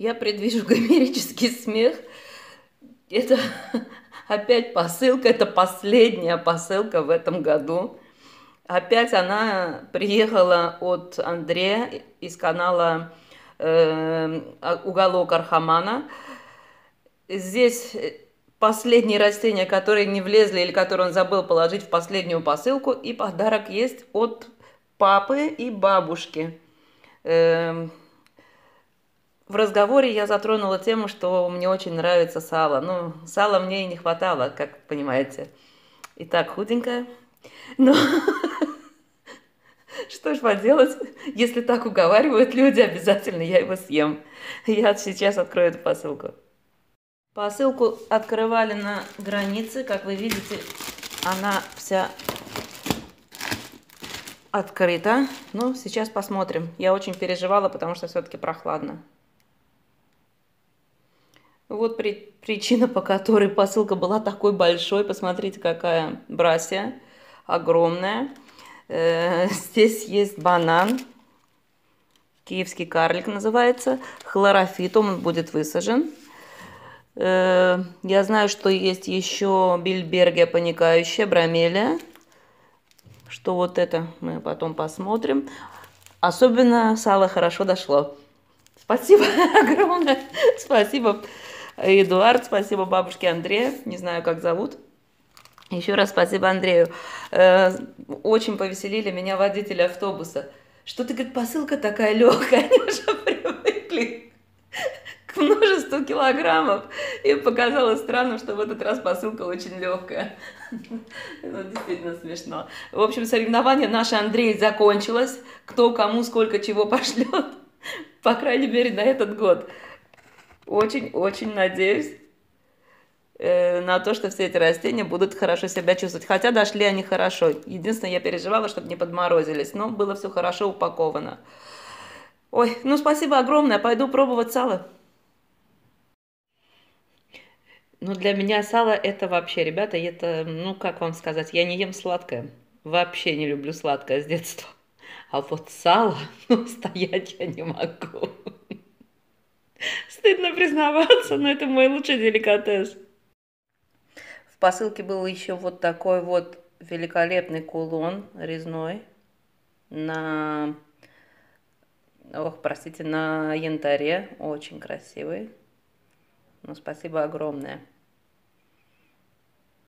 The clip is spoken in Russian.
Я предвижу гомерический смех. Это опять посылка, это последняя посылка в этом году. Опять она приехала от Андрея из канала «Уголок Архамана». Здесь последние растения, которые не влезли или которые он забыл положить в последнюю посылку. И подарок есть от папы и бабушки. В разговоре я затронула тему, что мне очень нравится сало. Ну, сала мне и не хватало, как понимаете. И так худенькая. Но что ж поделать, если так уговаривают люди, обязательно я его съем. Я сейчас открою эту посылку. Посылку открывали на границе, как вы видите, она вся открыта. Ну, сейчас посмотрим. Я очень переживала, потому что все-таки прохладно. Вот причина, по которой посылка была такой большой. Посмотрите, какая брассия огромная. Здесь есть банан. Киевский карлик называется. Хлорофит, он будет высажен. Я знаю, что есть еще бильбергия паникающая, бромелия. Что вот это мы потом посмотрим. Особенно сало хорошо дошло. Спасибо огромное. Спасибо, Эдуард. Спасибо бабушке Андрея. Не знаю, как зовут. Еще раз спасибо Андрею. Очень повеселили меня водители автобуса. Что ты, говорит, посылка такая легкая. Они уже привыкли к множеству килограммов. И показалось странным, что в этот раз посылка очень легкая. Ну, действительно смешно. В общем, соревнование наше, Андрей, закончилось. Кто кому сколько чего пошлет. По крайней мере, на этот год. Очень-очень надеюсь на то, что все эти растения будут хорошо себя чувствовать. Хотя дошли они хорошо. Единственное, я переживала, чтобы не подморозились. Но было все хорошо упаковано. Ой, ну спасибо огромное. Пойду пробовать сало. Ну, для меня сало это вообще, ребята, это, ну, как вам сказать, я не ем сладкое. Вообще не люблю сладкое с детства. А вот сало, ну, стоять я не могу. Стыдно признаваться, но это мой лучший деликатес. В посылке был еще вот такой вот великолепный кулон резной на, ох, простите, на янтаре. Очень красивый. Ну, спасибо огромное.